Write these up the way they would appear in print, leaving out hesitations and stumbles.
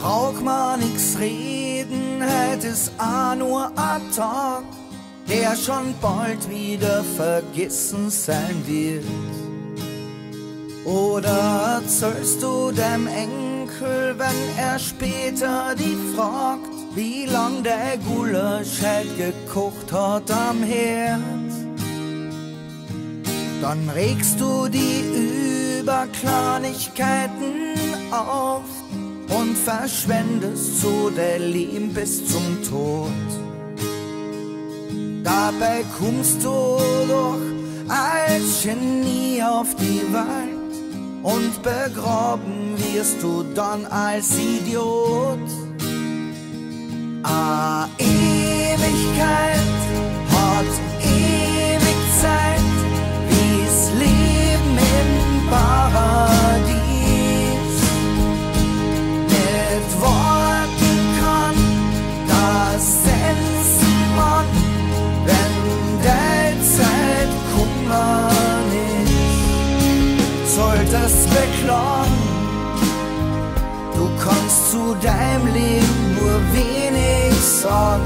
braucht man nix reden, hätt es auch nur ein Tag, der schon bald wieder vergessen sein wird. Oder erzählst du dem Enkel, wenn er später die fragt, wie lang der Gulasch halt gekocht hat am Herd? Dann regst du die über Kleinigkeiten auf und verschwendest so dein Leben bis zum Tod. Dabei kommst du doch als Genie auf die Welt und begraben wirst du dann als Idiot. A Ewigkeit hat ewig Zeit, wie's Leben im Paradies. Mit Worten kann das sensen man, wenn der Zeit Kummer ist. Solltest beklagen, du kannst zu deinem Leben nur wenig sagen.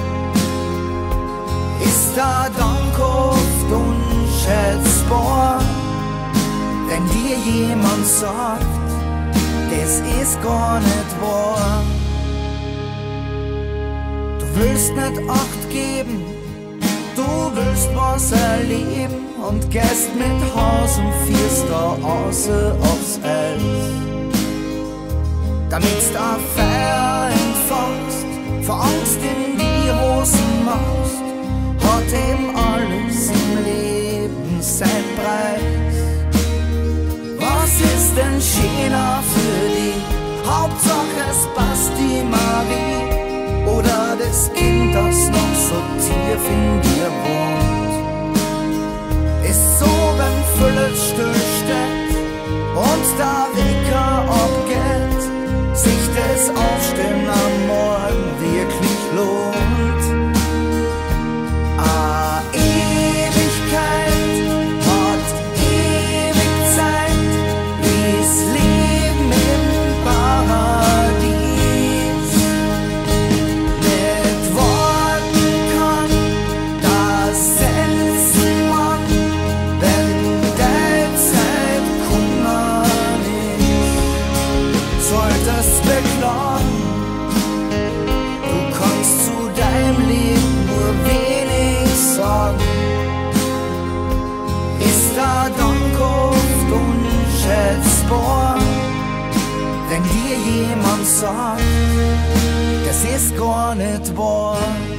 Ist der Dank oft unschätzbar, wenn dir jemand sagt, das ist gar nicht wahr. Du willst nicht Acht geben, du willst was erleben und gehst mit Haus und fährst da außer aufs Eis. Damit's da Feier empfangst, vor Angst in die Hosen machst, hat eben alles im Leben sein Preis. Was ist denn schöner für dich? Hauptsache es passt die Marie oder das Kind, das noch so tief in dir wohnt. Ist so, wenn völlig still steht und der Wecker abgeht, sich das Aufstehen am Morgen wirklich lohnt. A Ewigkeit hat ewig Zeit, wie's Leben im Paradies. Mit Worten kann das sensen man, wenn der Zeit Kummer ist. Solltest beklagen, du kannst zu deinem Leben nur wenig sagen. Ist der Dank oft unschätzbar, wenn dir jemand sagt, das ist gar nicht wahr.